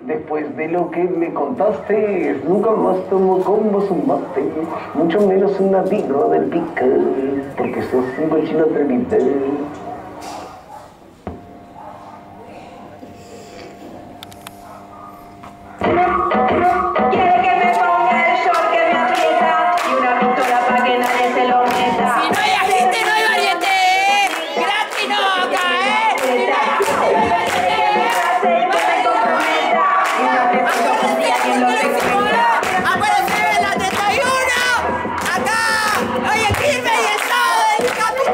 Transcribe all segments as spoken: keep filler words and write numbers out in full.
Después de lo que me contaste, nunca más tomo con vos un mate, mucho menos una birra del pica, porque sos un cochino atrevido. Quiere que me ponga el short que me aprieta y una pistola para que nadie se lo meta. Si no hay agente, no hay variante, ¿eh? Gratis no, acá, ¿eh? ¡Aparece la treinta y uno! ¡Acá! ¡Oye, firme y el sábado del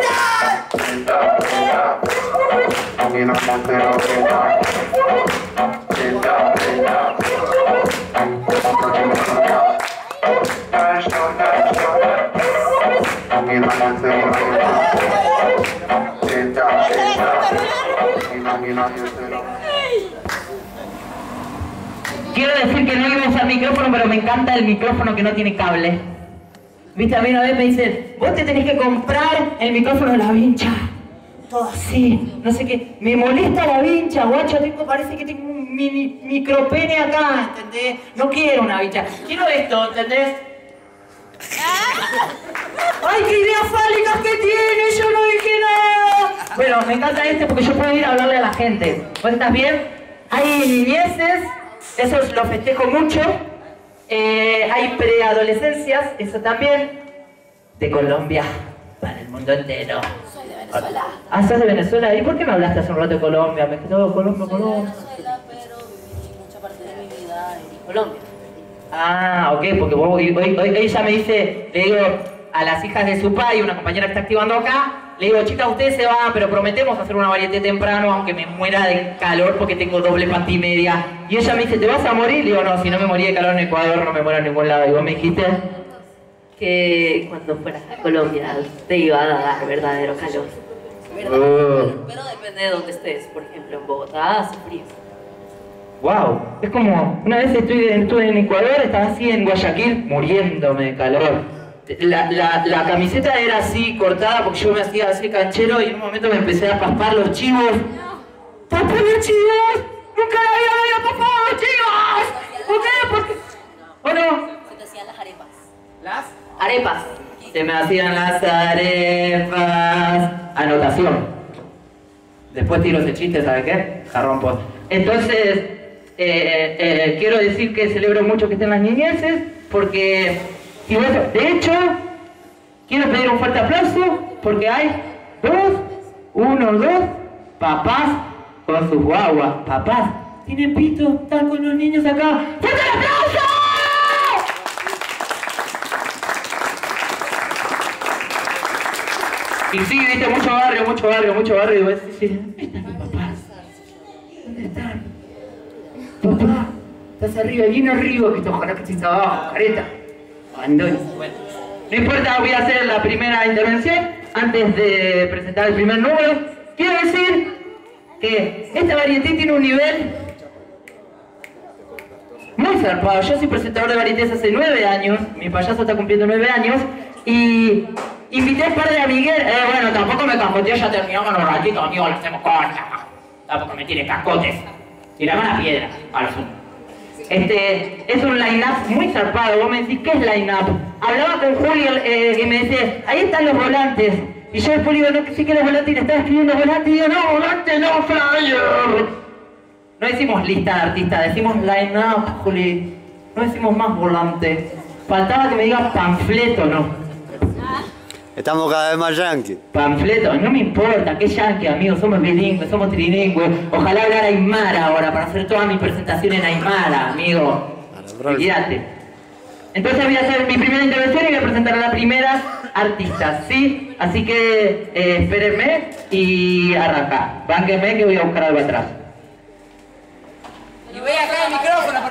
Quiero decir que no iba a usar micrófono, pero me encanta el micrófono que no tiene cable. Viste, a mí una vez me dicen, vos te tenés que comprar el micrófono de la vincha. Todo así, no sé qué. Me molesta la vincha, guacho, tengo, parece que tengo un mini micropene acá, ¿entendés? No quiero una vincha, quiero esto, ¿entendés? ¡Ay, qué ideas fálicas que tiene! ¡Yo no dije nada! Bueno, me encanta este porque yo puedo ir a hablarle a la gente. ¿Vos estás bien? Hay niñeces, eso lo festejo mucho. Eh, hay preadolescencias, eso también. De Colombia, para el mundo entero. Soy de Venezuela. Ah, ¿sos de Venezuela? ¿Y por qué me hablaste hace un rato de Colombia? Me quedó Colombia, Colombia. Venezuela, pero viví mucha parte de mi vida en Colombia. Ah, ok, porque vos, hoy, hoy, hoy ella me dice, le digo a las hijas de su padre, una compañera que está activando acá, le digo, chicas, ustedes se van, pero prometemos hacer una variante temprano, aunque me muera de calor porque tengo doble panty media. Y ella me dice, ¿te vas a morir? Le digo, no, si no me morí de calor en Ecuador, no me muero en ningún lado. Y vos me dijiste que cuando fueras a Colombia te iba a dar verdadero calor. Oh. Pero, pero depende de dónde estés. Por ejemplo, en Bogotá hace frío. Wow, es como, una vez estuve, estuve en Ecuador, estaba así en Guayaquil, muriéndome de calor. La, la, la camiseta era así, cortada, porque yo me hacía así canchero y en un momento me empecé a paspar los chivos. ¡Paspar los chivos! ¡Nunca la vida me había paspado los chivos! ¿Por qué? ¿Por qué? ¿O no? Se te hacían las arepas. ¿Las? Arepas. Se me hacían las arepas. Anotación. Después tiro ese chiste, ¿sabe qué? Jarrón post. Entonces, eh, eh, quiero decir que celebro mucho que estén las niñeces, porque, si vos, de hecho, quiero pedir un fuerte aplauso, porque hay dos, uno, dos, papás con sus guaguas. Papás, tienen pito, están con los niños acá. ¡Fuerte el aplauso! Y sí, viste, mucho barrio, mucho barrio, mucho barrio. Y vos decís, ¿dónde están mis papás? ¿Dónde están? Papá, estás arriba, bien arriba, que te ojalá que estés abajo, careta. Abandono. Bueno, no importa, voy a hacer la primera intervención antes de presentar el primer número. Quiero decir que esta varieté tiene un nivel muy zarpado. Yo soy presentador de varietés hace nueve años, mi payaso está cumpliendo nueve años, y invité a un par de amigues, eh, bueno, tampoco me cascoteó, ya terminamos los ratitos, amigos, lo hacemos corta. Tampoco me tire cascotes. Tirame la piedra, a lo sumo. Este, es un line-up muy zarpado. Vos me decís, ¿qué es line-up? Hablaba con Julio eh, y me decía, ahí están los volantes. Y yo después digo, no, que sí que los volantes, y le estaba escribiendo volantes, y digo, no, volantes, no, flyer. No decimos lista de artistas, decimos line-up, Juli. No decimos más volante. Faltaba que me digas panfleto, ¿no? Estamos cada vez más yanqui. Panfleto, no me importa, qué yanqui, amigo, somos bilingües, somos trilingües. Ojalá hablar aymara ahora para hacer toda mi presentación en aymara, amigo. Fíjate. Entonces voy a hacer mi primera intervención y voy a presentar a la primera artista, ¿sí? Así que eh, espérenme y arranca. Bánquenme que voy a buscar algo atrás. Y voy acá el micrófono.